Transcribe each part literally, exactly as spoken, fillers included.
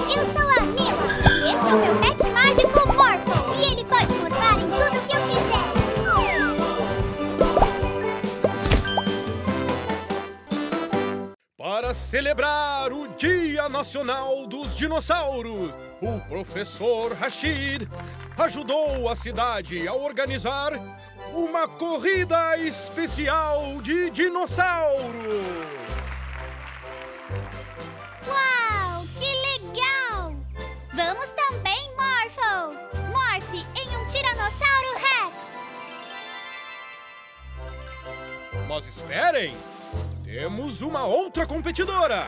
Eu sou a Mila e esse é o meu pet mágico Morphle. E ele pode morfar em tudo que eu quiser. Para celebrar o Dia Nacional dos Dinossauros, o professor Rashid ajudou a cidade a organizar uma corrida especial de dinossauros. Uau, que legal! Vamos também, Morphle! Morphe em um Tiranossauro Rex! Mas esperem! Temos uma outra competidora!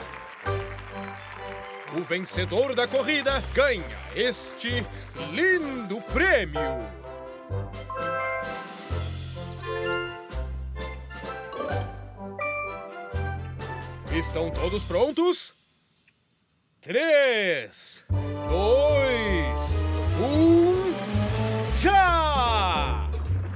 O vencedor da corrida ganha este lindo prêmio! Estão todos prontos? Três, dois, um, já!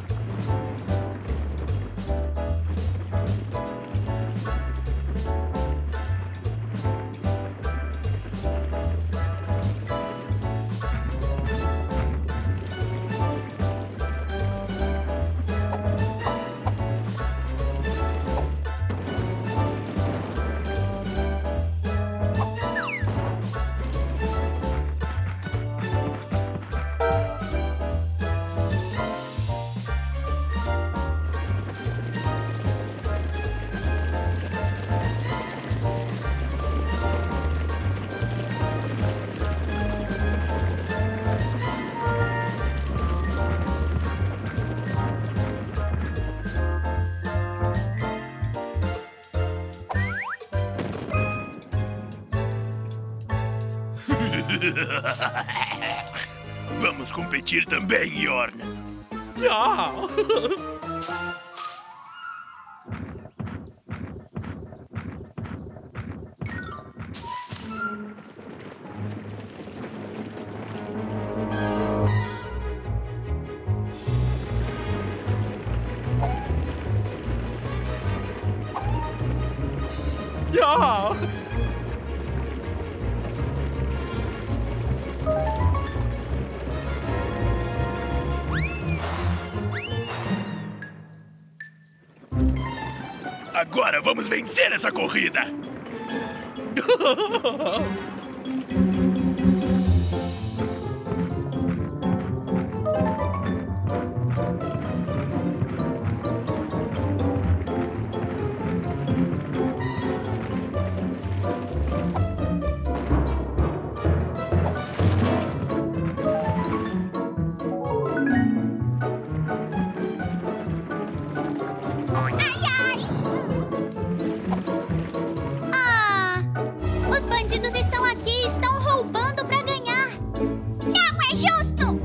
Vamos competir também, Yorn. Já! Já! Agora vamos vencer essa corrida! Ah! Os bandidos estão aqui e estão roubando pra ganhar! Não é justo!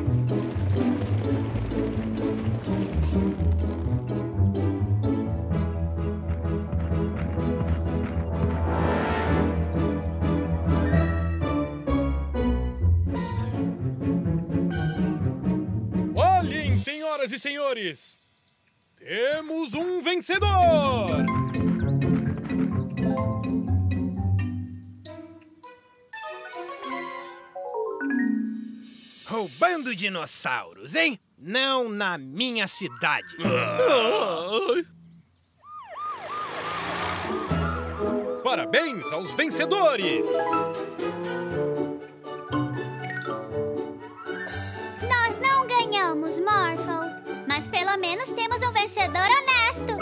Olhem, senhoras e senhores! Temos um vencedor! Roubando dinossauros, hein? Não na minha cidade. Ai. Parabéns aos vencedores! Nós não ganhamos, Morphle. Mas pelo menos temos um vencedor honesto.